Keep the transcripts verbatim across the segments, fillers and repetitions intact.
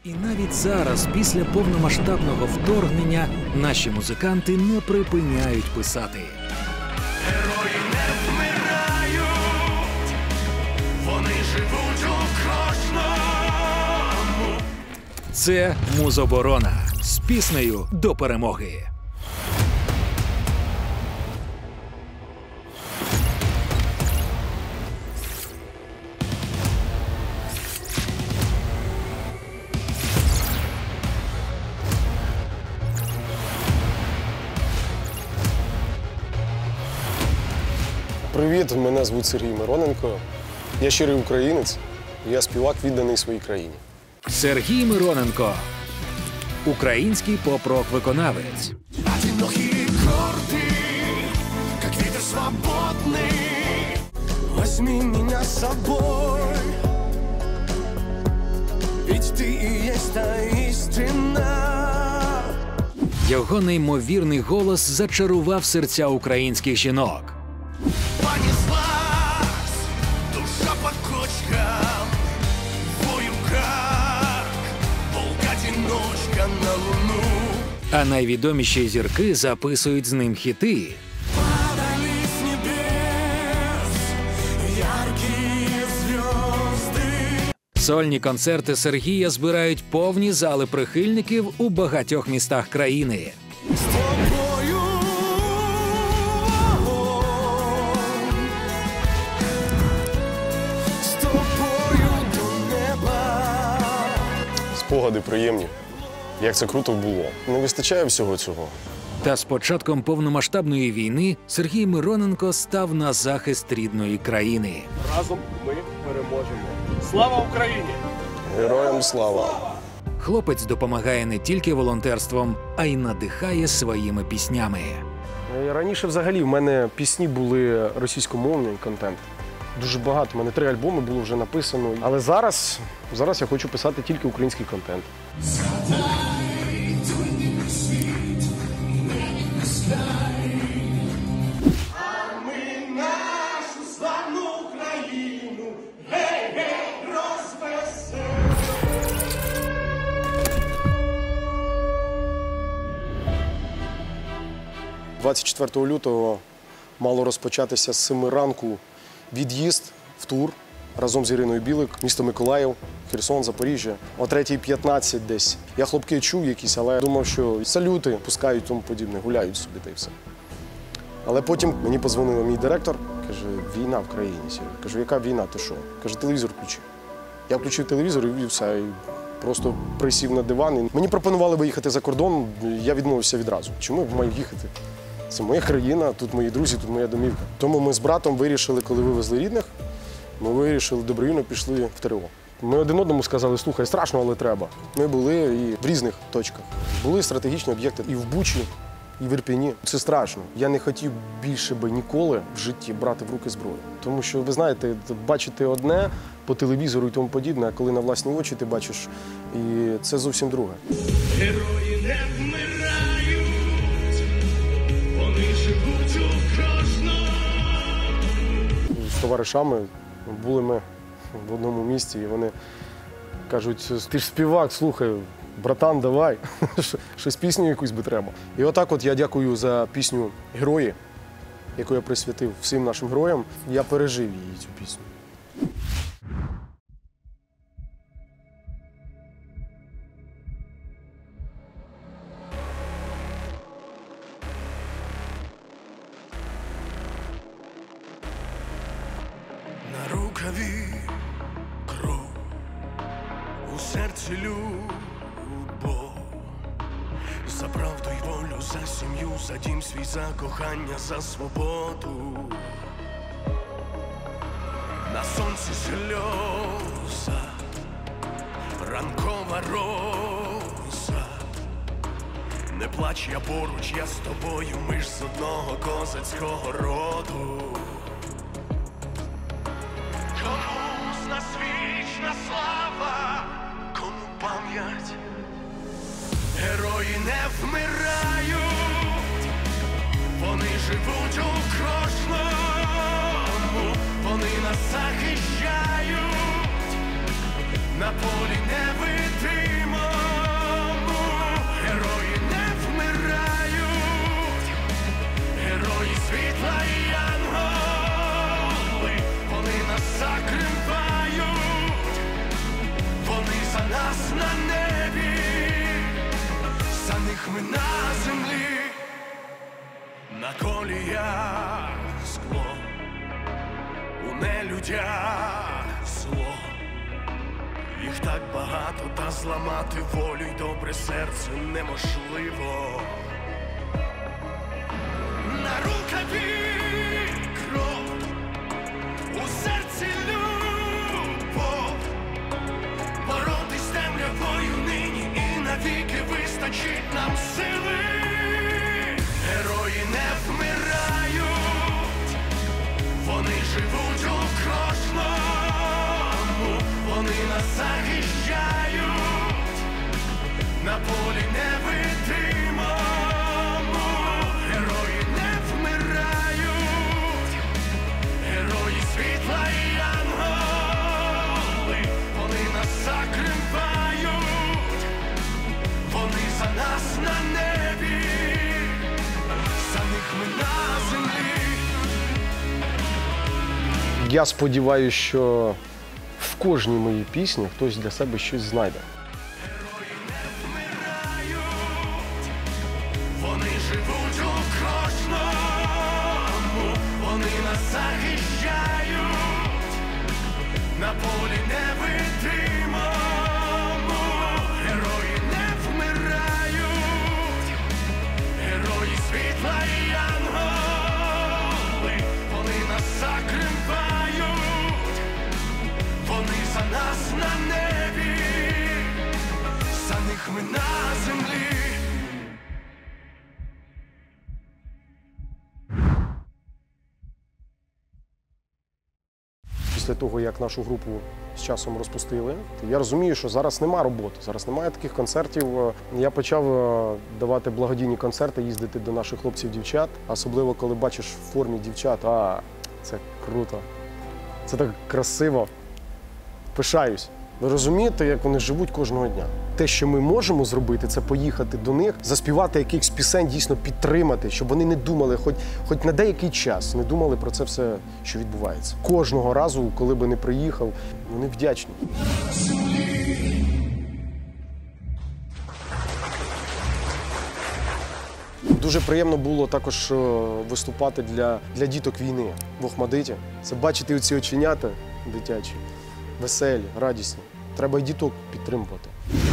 І навіть зараз, після повномасштабного вторгнення, наші музиканти не припиняють писати. Герої не вмирають, вони живуть у кожному. Це Музоборона з піснею «До перемоги». Привіт, мене звуть Сергій Мироненко. Я щирий українець, я співак, відданий своїй країні. Сергій Мироненко – український поп-рок-виконавець. Одинокие горды, как ветер свободный. Возьми меня с собой, ведь ты и есть та истина. Його неймовірний голос зачарував серця українських жінок. Понеслась душа по кочкам, вою как волк-одиночка на луну. А найвідоміші зірки записують з ним хіти. Падали с небес яркие звезды. Сольні концерти Сергія збирають повні зали прихильників у багатьох містах країни. С тобою, с тобою до неба. Спогади приємні. Як це круто було. Не вистачає всього цього. Та з початком повномасштабної війни Сергій Мироненко став на захист рідної країни. Разом ми переможемо. Слава Україні! Героям слава! Хлопець допомагає не тільки волонтерством, а й надихає своїми піснями. Раніше взагалі в мене пісні були російськомовний контент. Дуже багато, у мене три альбоми було вже написано. Але зараз, зараз я хочу писати тільки український контент. двадцять четвертого лютого мало розпочатися з семи ранку від'їзд в тур разом з Іриною Білик, місто Миколаїв, Херсон, Запоріжжя. О третій п'ятнадцять десь. Я хлопки чув якісь, але я думав, що салюти пускають, тому подібне, гуляють собі та й все. Але потім мені подзвонив мій директор, каже, війна в країні. Серйозно. Кажу, яка війна, ти що? Каже, телевізор включи. Я включив телевізор і все, і просто присів на диван. І мені пропонували виїхати за кордон, я відмовився відразу. Чому я маю їхати? Це моя країна, тут мої друзі, тут моя домівка. Тому ми з братом вирішили, коли вивезли рідних, ми вирішили, добровільно пішли в ТРО. Ми один одному сказали, слухай, страшно, але треба. Ми були і в різних точках. Були стратегічні об'єкти і в Бучі, і в Ірпені. Це страшно. Я не хотів більше би ніколи в житті брати в руки зброю. Тому що, ви знаєте, бачити одне по телевізору і тому подібне, а коли на власні очі ти бачиш, і це зовсім друге. Герої не вмирають, вони живуть у кожному. З товаришами були ми в одному місці, і вони кажуть, ти ж співак, слухай, братан, давай, щось пісню якусь би треба. І отак от я дякую за пісню «Герої», яку я присвятив всім нашим героям. Я пережив її, цю пісню. На рукаві кров, у серці любов. За правду й волю, за сім'ю, за дім свій, за кохання, за свободу. На сонці сльоза, ранкова роза. Не плач, я поруч, я з тобою, ми ж з одного козацького роду. Комусь нас вічна слава, кому пам'ять. Герої не вмирають, вони живуть у кожному, вони нас захищають, на полі невидимо. людях зло. Їх так багато, та зламати волю й добре серце неможливо. На рукаві кров, у серці любов. Боротись з темрявою нині і навіки вистачить нам сили. Герої не вмирають, вони живуть у кожному, вони нас захищають на полі невидимому. Герої не вмирають, герої світла і янголи, вони нас закривають, вони за нас на небі, за них ми на землі. Я сподіваюся, що в кожній моїй пісні хтось для себе щось знайде. Герої не вмирають, вони живуть у кожному, вони нас захищають на полі невидимому. Герої не вмирають, герої світла і янголи, вони нас закривають, вони за нас на небі, за них ми на землі. Після того, як нашу групу з часом розпустили, я розумію, що зараз нема роботи, зараз немає таких концертів. Я почав давати благодійні концерти, їздити до наших хлопців-дівчат, особливо коли бачиш в формі дівчат, а це круто, це так красиво. Пишаюсь. Ви розумієте, як вони живуть кожного дня? Те, що ми можемо зробити, це поїхати до них, заспівати якихось пісень, дійсно підтримати, щоб вони не думали, хоч, хоч на деякий час, не думали про це все, що відбувається. Кожного разу, коли би не приїхав, вони вдячні. Дуже приємно було також виступати для, для діток війни в Охмадиті. Це бачити оці оченята дитячі, веселі, радісні. Треба і діток підтримувати.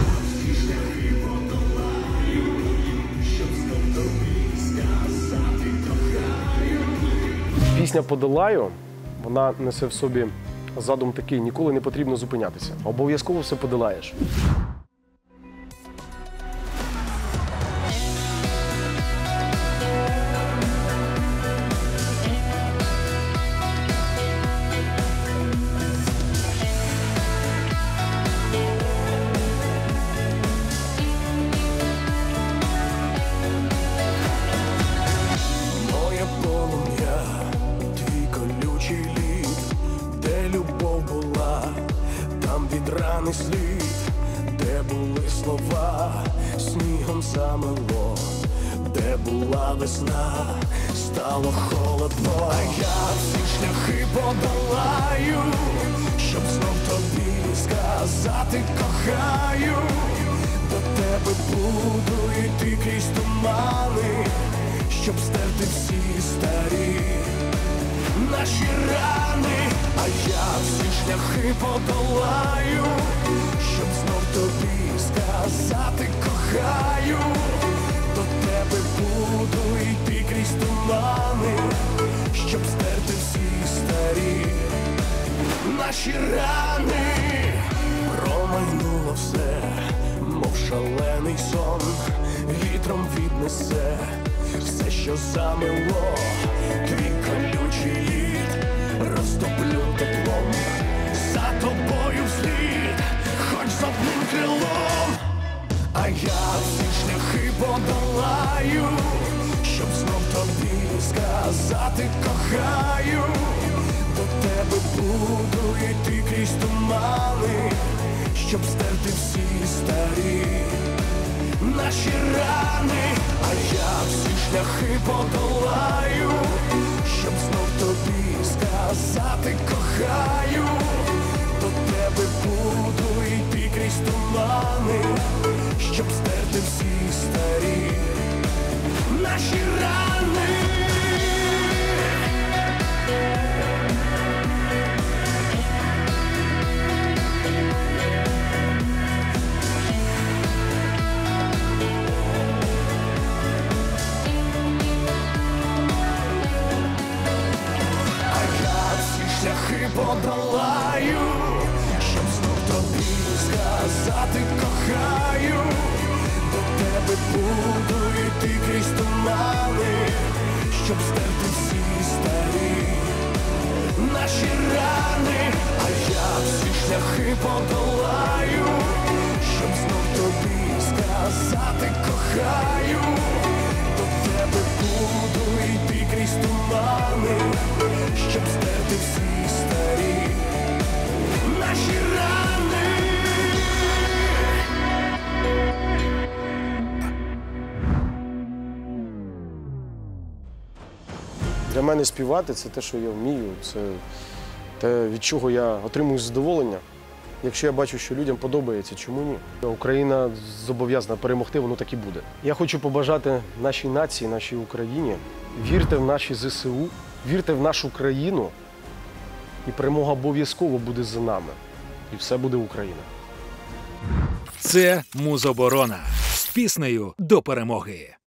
Пісня «Подолаю», вона несе в собі задум такий: ніколи не потрібно зупинятися. Обов'язково все подолаєш. Рани слід, де були слова, снігом замело, де була весна, стало холодно. А я всі шляхи подолаю, щоб знов тобі сказати кохаю. До тебе буду йти крізь тумани, щоб стерти всі старі наші рани. А я всі шляхи подолаю, щоб знов тобі сказати кохаю. До тебе буду йти крізь тумани, щоб стерти всі старі наші рани. Промайнуло все, мов шалений сон, вітром віднесе все, що замело. Твій колючий лід розтоплю теплом, за тобою вслід, хоч з одним крилом. А я всі шляхи подолаю, щоб знов тобі сказати кохаю. До тебе буду йти крізь тумани, щоб стерти всі старі наші рани. А я всі шляхи подолаю, щоб знов тобі сказати кохаю. До тебе буду йти крізь тумани, щоб стерти всі старі наші рани. кохаю, щоб знов тобі сказати кохаю. До тебе буду йти крізь тумани, щоб стерти всі старі наші рани, а я всі шляхи подолаю, щоб знов тобі сказати кохаю. До тебе буду йти крізь тумани, щоб стерти всі старі наші рани. Для мене співати – це те, що я вмію, це те, від чого я отримую задоволення. Якщо я бачу, що людям подобається, чому ні? Україна зобов'язана перемогти, воно так і буде. Я хочу побажати нашій нації, нашій Україні, вірте в наші зе се у, вірте в нашу країну, і перемога обов'язково буде за нами. І все буде Україна. Це Музоборона з піснею до перемоги.